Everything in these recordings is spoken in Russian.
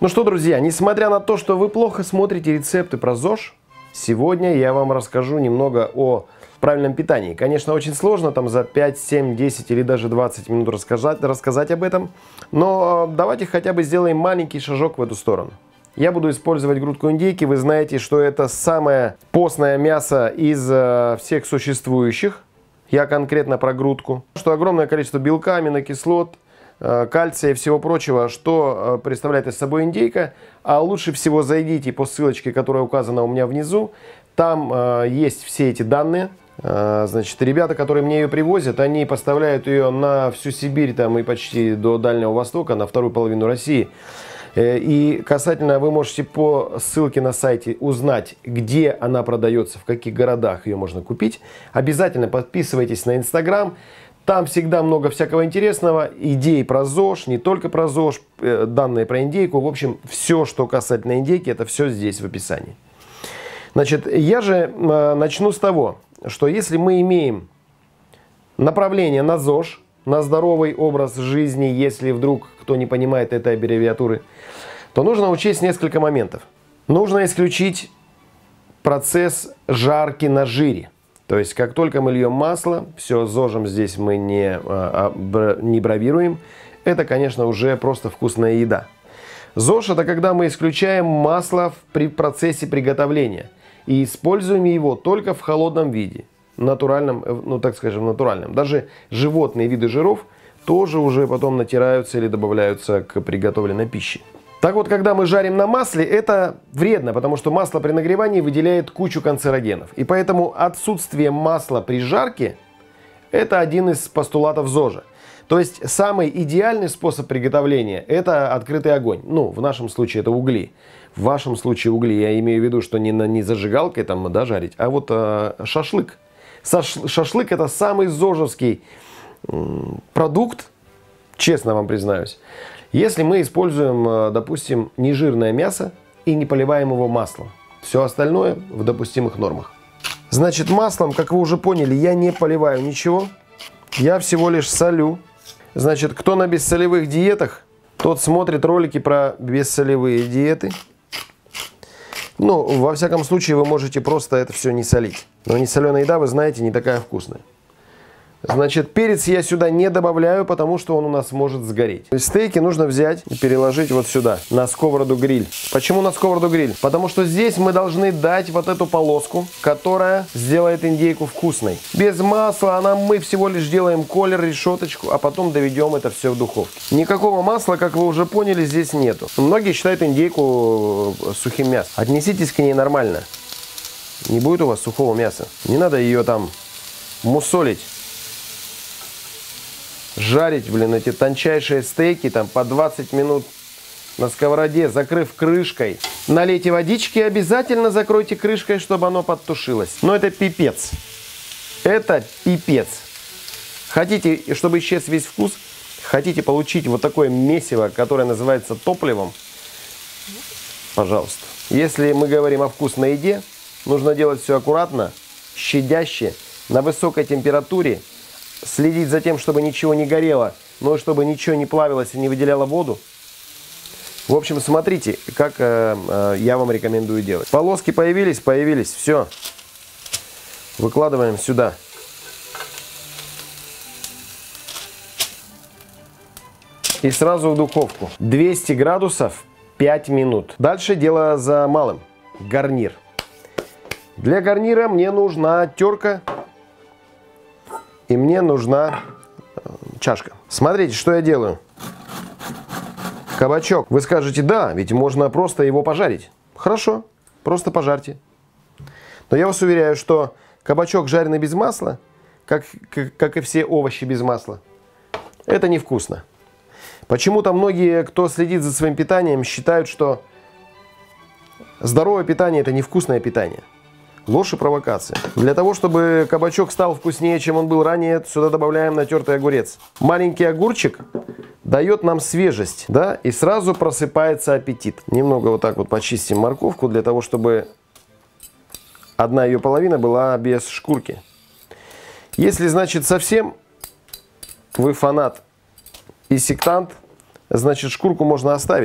Ну что, друзья, несмотря на то, что вы плохо смотрите рецепты про ЗОЖ, сегодня я вам расскажу немного о правильном питании. Конечно, очень сложно там за 5, 7, 10 или даже 20 минут рассказать об этом, но давайте хотя бы сделаем маленький шажок в эту сторону. Я буду использовать грудку индейки. Вы знаете, что это самое постное мясо из всех существующих. Я конкретно про грудку. Что огромное количество белка, аминокислот, кальция и всего прочего, что представляет из собой индейка. А лучше всего зайдите по ссылочке, которая указана у меня внизу. Там есть все эти данные. Значит, ребята, которые мне ее привозят, они поставляют ее на всю Сибирь там, и почти до Дальнего Востока, на вторую половину России. И касательно, вы можете по ссылке на сайте узнать, где она продается, в каких городах ее можно купить. Обязательно подписывайтесь на Инстаграм. Там всегда много всякого интересного, идей про ЗОЖ, не только про ЗОЖ, данные про индейку. В общем, все, что касательно индейки, это все здесь в описании. Значит, я же начну с того, что если мы имеем направление на ЗОЖ, на здоровый образ жизни, если вдруг кто не понимает этой аббревиатуры, то нужно учесть несколько моментов. Нужно исключить процесс жарки на жире. То есть, как только мы льем масло, все, ЗОЖем здесь мы не бравируем. Это, конечно, уже просто вкусная еда. ЗОЖ – это когда мы исключаем масло при процессе приготовления и используем его только в холодном виде, натуральном, ну так скажем, натуральном. Даже животные виды жиров тоже уже потом натираются или добавляются к приготовленной пище. Так вот, когда мы жарим на масле, это вредно, потому что масло при нагревании выделяет кучу канцерогенов. И поэтому отсутствие масла при жарке – это один из постулатов ЗОЖа. То есть самый идеальный способ приготовления – это открытый огонь. Ну, в нашем случае это угли. В вашем случае угли, я имею в виду, что не зажигалкой там, да, жарить, а вот шашлык. Шашлык – это самый зожевский продукт, честно вам признаюсь. Если мы используем, допустим, нежирное мясо и не поливаем его маслом. Все остальное в допустимых нормах. Значит, маслом, как вы уже поняли, я не поливаю ничего. Я всего лишь солю. Значит, кто на бессолевых диетах, тот смотрит ролики про бессолевые диеты. Ну, во всяком случае, вы можете просто это все не солить. Но несоленая еда, вы знаете, не такая вкусная. Значит, перец я сюда не добавляю, потому что он у нас может сгореть. То есть стейки нужно взять и переложить вот сюда, на сковороду-гриль. Почему на сковороду-гриль? Потому что здесь мы должны дать вот эту полоску, которая сделает индейку вкусной. Без масла мы всего лишь делаем колер, решеточку, а потом доведем это все в духовке. Никакого масла, как вы уже поняли, здесь нету. Многие считают индейку сухим мясом. Отнеситесь к ней нормально. Не будет у вас сухого мяса. Не надо ее там мусолить. Жарить, блин, эти тончайшие стейки там по 20 минут на сковороде, закрыв крышкой. Налейте водички, обязательно закройте крышкой, чтобы оно подтушилось. Но это пипец. Это пипец. Хотите, чтобы исчез весь вкус? Хотите получить вот такое месиво, которое называется топливом? Пожалуйста. Если мы говорим о вкусной еде, нужно делать все аккуратно, щадяще, на высокой температуре. Следить за тем, чтобы ничего не горело, но чтобы ничего не плавилось и не выделяло воду. В общем, смотрите, как я вам рекомендую делать. Полоски появились, все. Выкладываем сюда. И сразу в духовку. 200 градусов 5 минут. Дальше дело за малым. Гарнир. Для гарнира мне нужна терка. И мне нужна чашка. Смотрите, что я делаю. Кабачок. Вы скажете, да, ведь можно просто его пожарить. Хорошо, просто пожарьте. Но я вас уверяю, что кабачок, жареный без масла, как и все овощи без масла, это невкусно. Почему-то многие, кто следит за своим питанием, считают, что здоровое питание – это невкусное питание. Ложь и провокация. Для того, чтобы кабачок стал вкуснее, чем он был ранее, сюда добавляем натертый огурец. Маленький огурчик дает нам свежесть, да, и сразу просыпается аппетит. Немного вот так вот почистим морковку, для того, чтобы одна ее половина была без шкурки. Если, значит, совсем вы фанат и сектант, значит, шкурку можно оставить.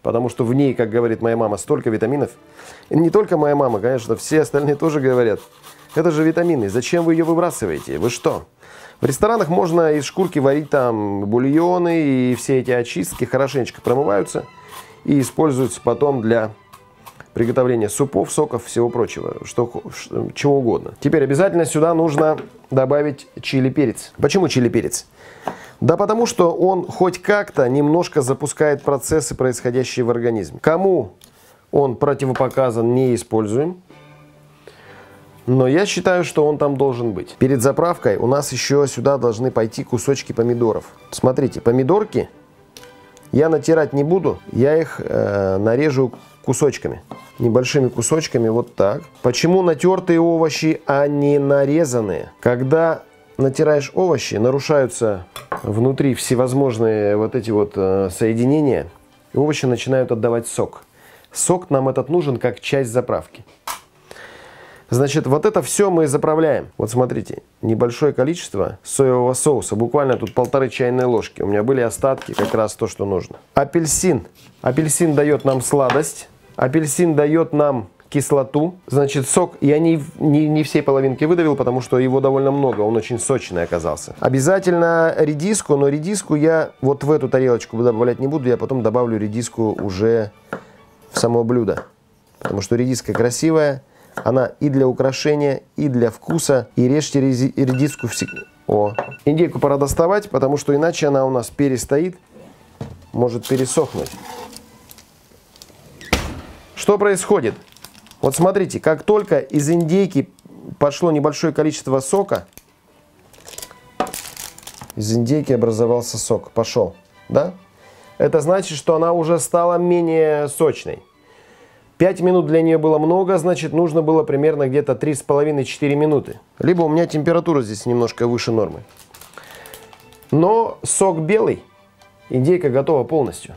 потому что в ней, как говорит моя мама, столько витаминов. И не только моя мама, конечно, все остальные тоже говорят. Это же витамины, зачем вы ее выбрасываете? Вы что? В ресторанах можно из шкурки варить там бульоны, и все эти очистки хорошенечко промываются и используются потом для приготовления супов, соков, всего прочего, чего угодно. Теперь обязательно сюда нужно добавить чили-перец. Почему чили-перец? Да потому что он хоть как-то немножко запускает процессы, происходящие в организме. Кому он противопоказан, не используем. Но я считаю, что он там должен быть. Перед заправкой у нас еще сюда должны пойти кусочки помидоров. Смотрите, помидорки я натирать не буду, я их нарежу кусочками. Небольшими кусочками, вот так. Почему натертые овощи, а не нарезанные? Когда натираешь овощи, нарушаются внутри всевозможные вот эти вот соединения, и овощи начинают отдавать сок. Сок нам этот нужен как часть заправки. Значит, вот это все мы заправляем. Вот смотрите, небольшое количество соевого соуса, буквально тут 1,5 чайной ложки. У меня были остатки, как раз то, что нужно. Апельсин. Апельсин дает нам сладость. Апельсин дает нам кислоту. Значит, сок, я не всей половинки выдавил, потому что его довольно много, он очень сочный оказался. Обязательно редиску, но редиску я вот в эту тарелочку добавлять не буду, я потом добавлю редиску уже в само блюдо. Потому что редиска красивая, она и для украшения, и для вкуса. И режьте редиску всегда. О, индейку пора доставать, потому что иначе она у нас перестоит, может пересохнуть. Что происходит? Вот смотрите, как только из индейки пошло небольшое количество сока, из индейки образовался сок, пошел, да? Это значит, что она уже стала менее сочной. 5 минут для нее было много, значит, нужно было примерно где-то 3,5-4 минуты. Либо у меня температура здесь немножко выше нормы. Но сок белый, индейка готова полностью.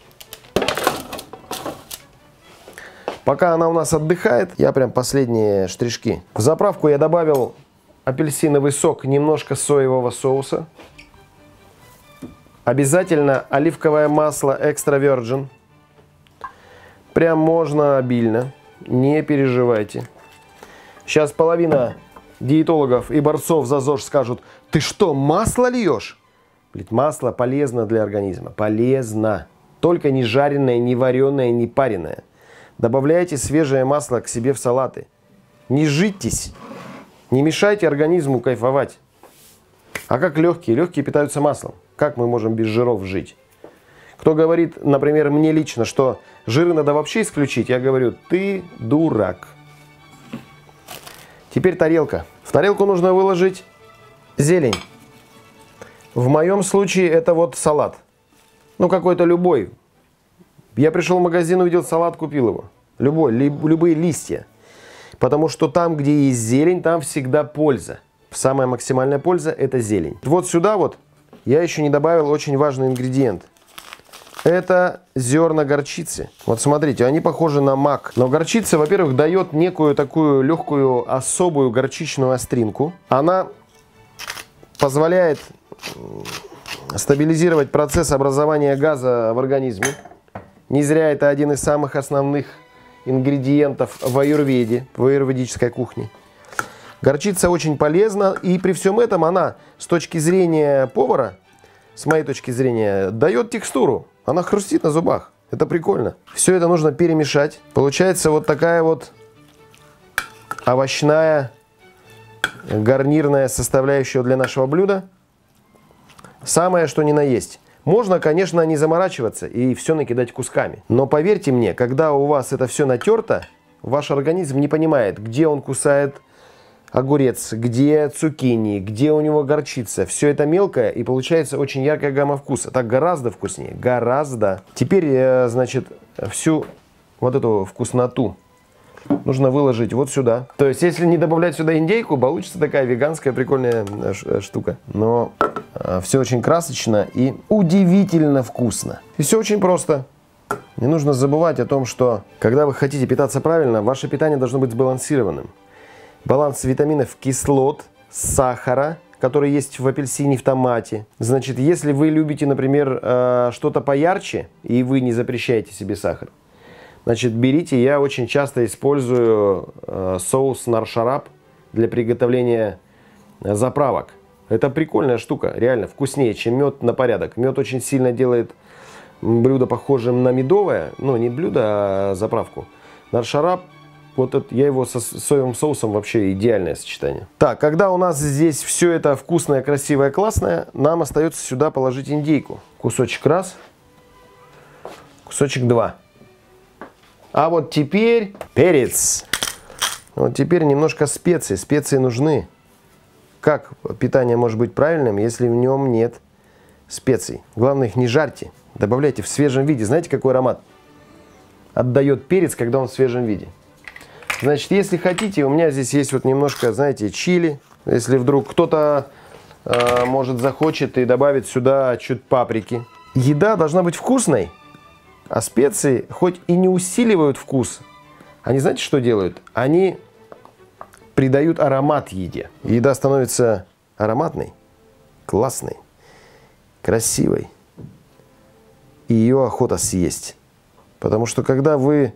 Пока она у нас отдыхает, я прям последние штришки. В заправку я добавил апельсиновый сок, немножко соевого соуса. Обязательно оливковое масло экстра virgin. Прям можно обильно, не переживайте. Сейчас половина диетологов и борцов за ЗОЖ скажут: ты что, масло льешь? Ведь масло полезно для организма, полезно. Только не жареное, не вареное, не пареное. Добавляйте свежее масло к себе в салаты. Не житесь, не мешайте организму кайфовать. А как легкие? Легкие питаются маслом. Как мы можем без жиров жить? Кто говорит, например, мне лично, что жиры надо вообще исключить, я говорю: ты дурак. Теперь тарелка. В тарелку нужно выложить зелень. В моем случае это вот салат. Ну, какой-то любой. Я пришел в магазин, увидел салат, купил его. Любые листья. Потому что там, где есть зелень, там всегда польза. Самая максимальная польза – это зелень. Вот сюда вот я еще не добавил очень важный ингредиент. Это зерна горчицы. Вот смотрите, они похожи на мак. Но горчица, во-первых, дает некую такую легкую, особую горчичную остринку. Она позволяет стабилизировать процесс образования газа в организме. Не зря это один из самых основных ингредиентов в аюрведе, в аюрведической кухне. Горчица очень полезна, и при всем этом она, с точки зрения повара, с моей точки зрения, дает текстуру. Она хрустит на зубах. Это прикольно. Все это нужно перемешать. Получается вот такая вот овощная, гарнирная составляющая для нашего блюда. Самое, что ни на есть. Можно, конечно, не заморачиваться и все накидать кусками. Но поверьте мне, когда у вас это все натерто, ваш организм не понимает, где он кусает огурец, где цукини, где у него горчица. Все это мелкое, и получается очень яркая гамма вкуса. Так гораздо вкуснее. Гораздо. Теперь, значит, всю вот эту вкусноту нужно выложить вот сюда. То есть, если не добавлять сюда индейку, получится такая веганская прикольная штука. Но все очень красочно и удивительно вкусно. И все очень просто. Не нужно забывать о том, что когда вы хотите питаться правильно, ваше питание должно быть сбалансированным. Баланс витаминов, кислот, сахара, который есть в апельсине, в томате. Значит, если вы любите, например, что-то поярче, и вы не запрещаете себе сахар, значит, берите, я очень часто использую соус нар-шарап для приготовления заправок. Это прикольная штука, реально вкуснее, чем мед на порядок. Мед очень сильно делает блюдо похожим на медовое, ну не блюдо, а заправку. Нар-шарап, вот это, я его со соевым соусом вообще идеальное сочетание. Так, когда у нас здесь все это вкусное, красивое, классное, нам остается сюда положить индейку. Кусочек раз, кусочек два. А вот теперь перец. Вот теперь немножко специй. Специи нужны. Как питание может быть правильным, если в нем нет специй? Главное, их не жарьте. Добавляйте в свежем виде. Знаете, какой аромат отдает перец, когда он в свежем виде? Значит, если хотите, у меня здесь есть вот немножко, знаете, чили. Если вдруг кто-то, может, захочет и добавит сюда чуть паприки. Еда должна быть вкусной, а специи хоть и не усиливают вкус, они, знаете, что делают? Они придают аромат еде. Еда становится ароматной, классной, красивой. И ее охота съесть. Потому что когда вы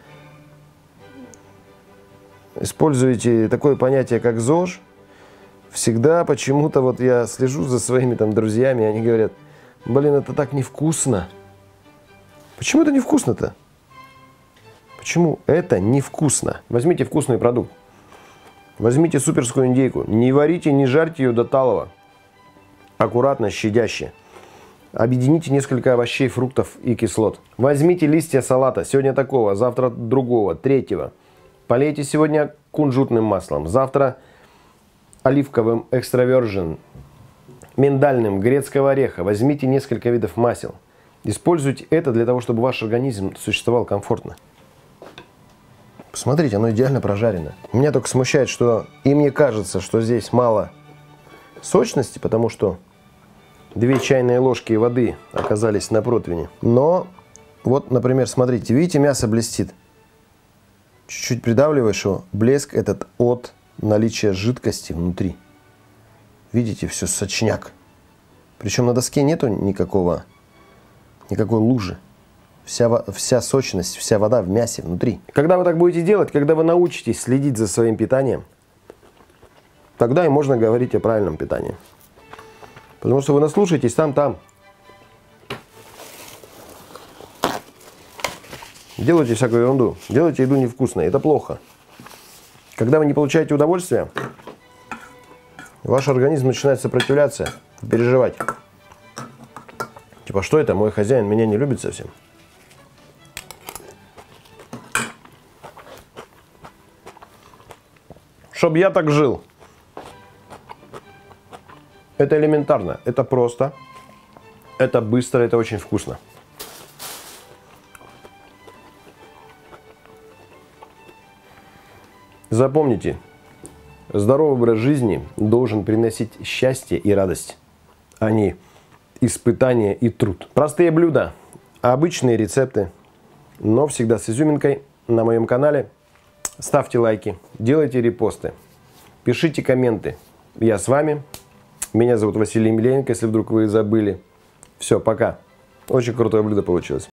используете такое понятие, как ЗОЖ, всегда почему-то, вот я слежу за своими там друзьями, они говорят: блин, это так невкусно. Почему это невкусно-то? Почему это невкусно? Возьмите вкусный продукт. Возьмите суперскую индейку. Не варите, не жарьте ее до талого. Аккуратно, щадяще. Объедините несколько овощей, фруктов и кислот. Возьмите листья салата. Сегодня такого, завтра другого, третьего. Полейте сегодня кунжутным маслом. Завтра оливковым экстравержен, миндальным, грецкого ореха. Возьмите несколько видов масел. Используйте это для того, чтобы ваш организм существовал комфортно. Посмотрите, оно идеально прожарено. Меня только смущает, что и мне кажется, что здесь мало сочности, потому что 2 чайные ложки воды оказались на противне. Но вот, например, смотрите, видите, мясо блестит. Чуть-чуть придавливаешь его, блеск этот от наличия жидкости внутри. Видите, все сочняк. Причем на доске нету никакой лужи. Вся сочность, вся вода в мясе внутри. Когда вы так будете делать, когда вы научитесь следить за своим питанием, тогда и можно говорить о правильном питании. Потому что вы наслушаетесь там. Делайте всякую ерунду. Делайте еду невкусной. Это плохо. Когда вы не получаете удовольствия, ваш организм начинает сопротивляться, переживать. Типа, что это? Мой хозяин меня не любит совсем. Чтоб я так жил. Это элементарно, это просто, это быстро, это очень вкусно. Запомните, здоровый образ жизни должен приносить счастье и радость, а не испытания и труд. Простые блюда, обычные рецепты, но всегда с изюминкой на моем канале. Ставьте лайки, делайте репосты, пишите комменты. Я с вами. Меня зовут Василий Емельяненко, если вдруг вы забыли. Все, пока. Очень крутое блюдо получилось.